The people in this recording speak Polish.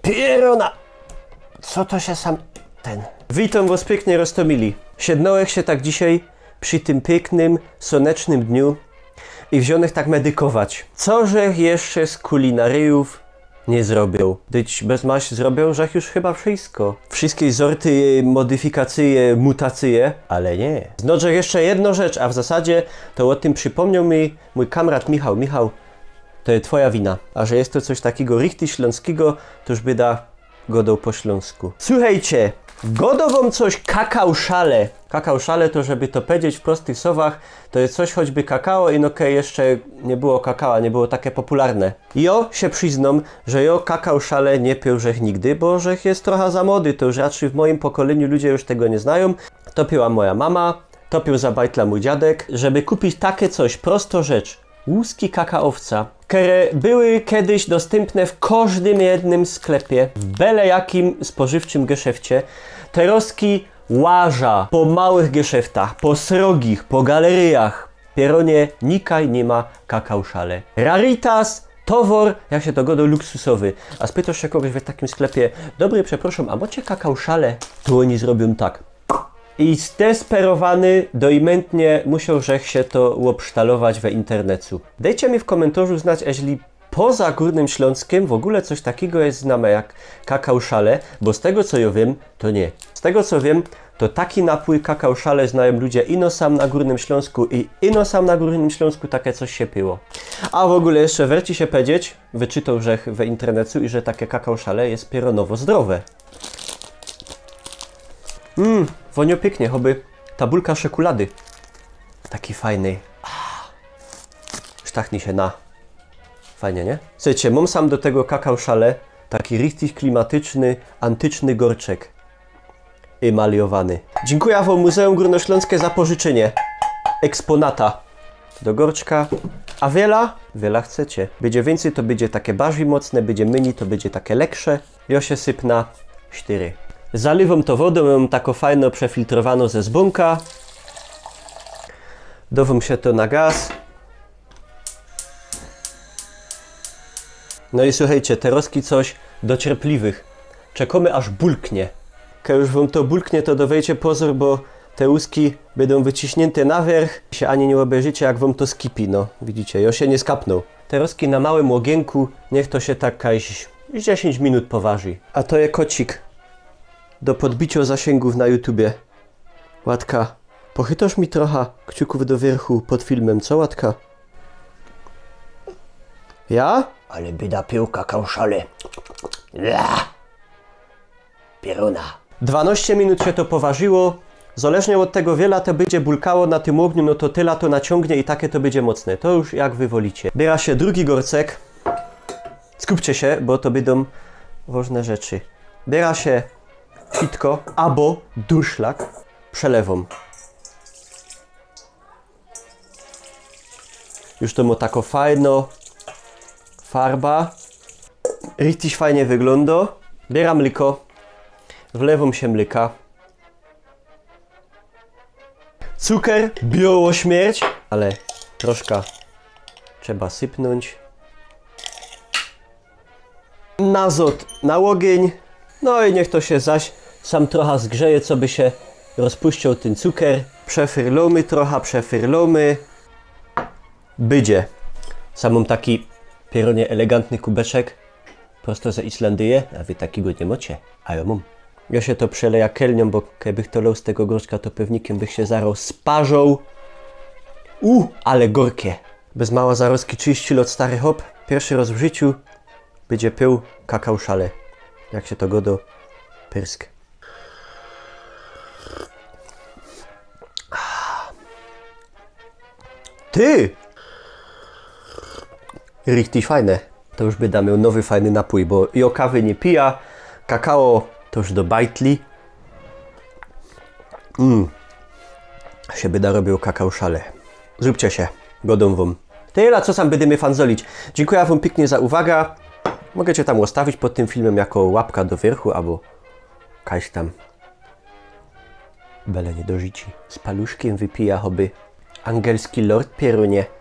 Pierona! Co to się sam... Witam was pięknie roztomili. Siednąłem się tak dzisiaj przy tym pięknym, słonecznym dniu i wziąłem tak medykować. Co żech jeszcze z kulinaryjów nie zrobił? Dyć bez maś zrobił, żech już chyba wszystko. Wszystkie sorty, modyfikacje, mutacje, ale nie. Znożę jeszcze jedną rzecz, a w zasadzie to o tym przypomniał mi mój kamrat Michał. Michał, to jest twoja wina. A że jest to coś takiego richtig śląskiego, to już byda godał po śląsku. Słuchajcie, godo wam coś kakao-szale. Kakao-szale to, żeby to powiedzieć w prostych słowach, to jest coś choćby kakao i no jeszcze nie było kakao, nie było takie popularne. Jo się przyznam, że jo kakao-szale nie pił żech nigdy, bo żech jest trochę za młody, to już raczej w moim pokoleniu ludzie już tego nie znają. To piła moja mama, to pił za bajtla mój dziadek, żeby kupić takie coś, prosto rzecz. Łuski kakaowca, które były kiedyś dostępne w każdym jednym sklepie, w byle jakim spożywczym geszefcie. Teroski łaża po małych geszeftach, po srogich, po galeryjach. Pieronie nikaj nie ma kakao-szale. Raritas, towar, jak się to godo, luksusowy. A spytasz się kogoś w takim sklepie, dobry, przepraszam, a macie kakao-szale? To oni zrobią tak. I zdesperowany doimentnie musiał żech się to łopsztalować we internetu. Dajcie mi w komentarzu znać, jeśli poza Górnym Śląskiem w ogóle coś takiego jest znane jak kakao-szale, bo z tego co ja wiem, to nie. Z tego co wiem, to taki napój kakao-szale znają ludzie ino sam na Górnym Śląsku i ino sam na Górnym Śląsku takie coś się piło. A w ogóle jeszcze werci się powiedzieć, wyczytał żech we internetu i że takie kakao-szale jest pieronowo zdrowe. Wonio pięknie, choby tabulka czekolady. Taki fajny. Sztachni się na. Fajnie, nie? Słuchajcie, mam sam do tego kakao-szale taki richtig klimatyczny, antyczny gorczek. Emaliowany. Dziękuję wam Muzeum Górnośląskie za pożyczenie eksponata do gorczka. A wiela? Wiela chcecie. Będzie więcej, to będzie takie bardziej mocne, będzie mini, to będzie takie leksze. Jo się sypna 4. Zalewam to wodą, mam taką fajną przefiltrowaną ze zbunka. Dowam się to na gaz. No i słuchajcie, teroski coś do cierpliwych. Czekamy aż bulknie. Kiedy już wam to bulknie, to dowiecie pozór, bo te łuski będą wyciśnięte na wierzch. Się ani nie obejrzycie, jak wam to skipi, no. Widzicie, jo się nie skapnął. Teroski na małym ogienku, niech to się tak 10 minut poważy. A to jest kocik do podbicia zasięgów na YouTubie. Łatka, pochytasz mi trochę kciuków do wierchu pod filmem, co Łatka? Ja? Ale byda pił kakao-szale. Pieruna. 12 minut się to poważyło. Zależnie od tego wiele to będzie bulkało na tym ogniu, no to tyle to naciągnie i takie to będzie mocne. To już jak wy wolicie. Biera się drugi gorcek. Skupcie się, bo to będą ważne rzeczy. Biera się sitko albo durszlak, przelewam. Już to ma tako fajno, farba, richtig fajnie wygląda. Bieram mleko, wlewam się mleka. Cukier, biało śmierć, ale troszkę trzeba sypnąć. Nazot na ogień. No i niech to się zaś sam trochę zgrzeje, co by się rozpuścił ten cukier. Przefyrlomy trochę, przefyrlomy. Będzie. Sam mam taki pieronie elegancki kubeczek, prosto ze Islandii, a wy takiego nie macie, a ja mam. Ja się to przeleja kelnią, bo kiedyś to lał z tego gorczka, to pewnikiem bych się zarał sparzał. Ale gorkie. Bez mała zaroski 30 lat stary hop. Pierwszy raz w życiu będzie pił kakao-szale. Jak się to godo pyrsk. Ty! Richtig fajne. To już by miał nowy fajny napój, bo jo kawy nie pija, kakao to już do bajtli. Się by robił kakao-szale. Zróbcie się, godą wam. Tyle, co sam będziemy fanzolić. Dziękuję wam pięknie za uwagę. Mogę cię tam ustawić pod tym filmem jako łapka do wierchu, albo kaś tam byle nie dożyci. Z paluszkiem wypija choby angielski lord pierunie.